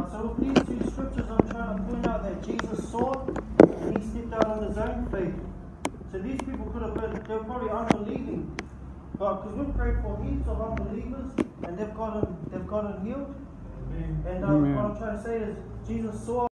So with these two scriptures, I'm trying to point out that Jesus saw and he stepped out on his own faith. So these people could have been, they were probably unbelieving. But because we've prayed for heaps of unbelievers and they've gotten healed. And what I'm trying to say is Jesus saw